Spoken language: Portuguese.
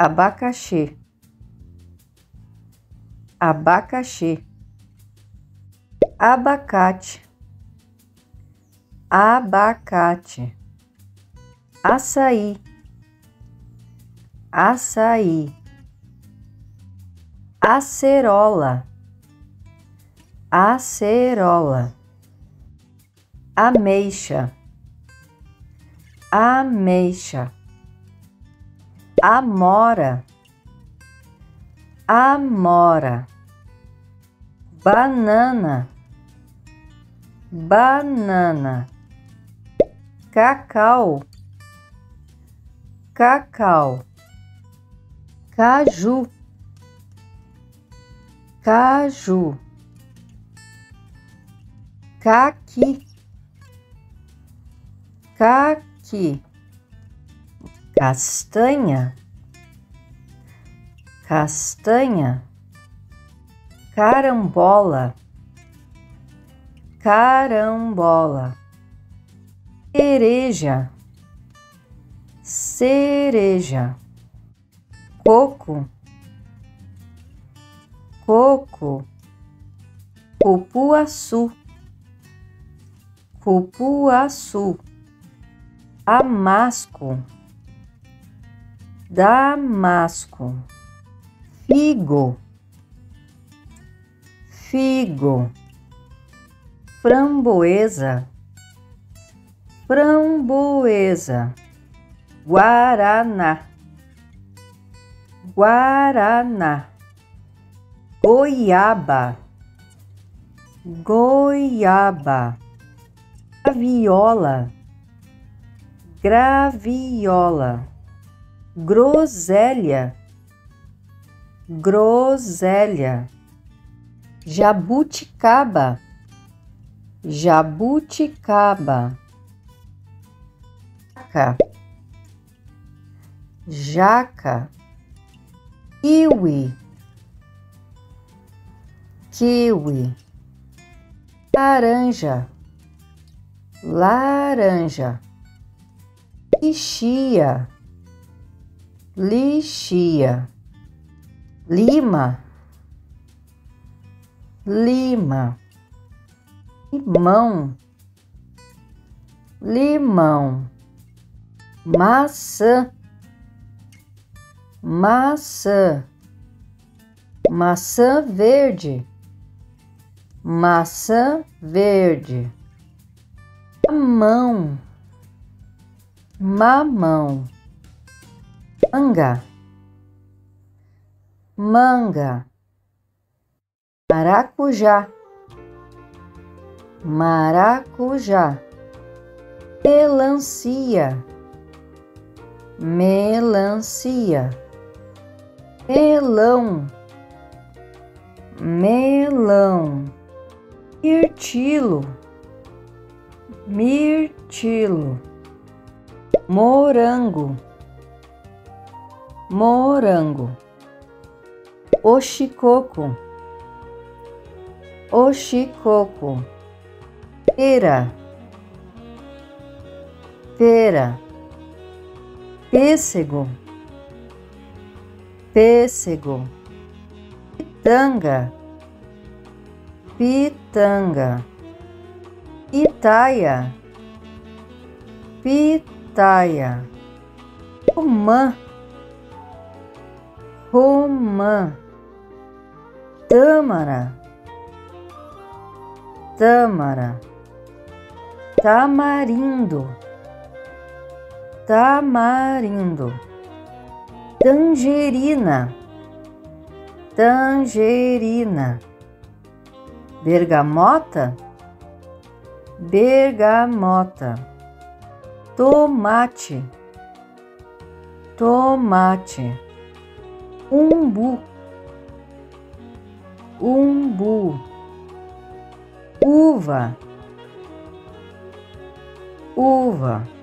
abacaxi, abacaxi, abacate, abacate, açaí, açaí, acerola, acerola, ameixa, ameixa, amora, amora, banana, banana, cacau, cacau, caju, caju, caqui, caqui, castanha, castanha, carambola, carambola, cereja, cereja, coco, coco, cupuaçu, cupuaçu, damasco, damasco, figo, figo, framboesa, framboesa, guaraná, guaraná, goiaba, goiaba, graviola, graviola, groselha, groselha, jabuticaba, jabuticaba, jaca, jaca, kiwi, kiwi, laranja, laranja, lixia, lixia, lima, lima, limão, limão, maçã, maçã, maçã verde, maçã verde, mamão, mamão, manga, manga, maracujá, maracujá, melancia, melancia, melão, melão, mirtilo, mirtilo, morango, morango, oxicoco, oxicoco, pera, pera, pêssego, pêssego, pitanga, pitanga, pitaia, pitaia, romã, romã, tâmara, tâmara, tamarindo, tamarindo, tangerina, tangerina, bergamota, bergamota, tomate, tomate, umbu, umbu, uva, uva,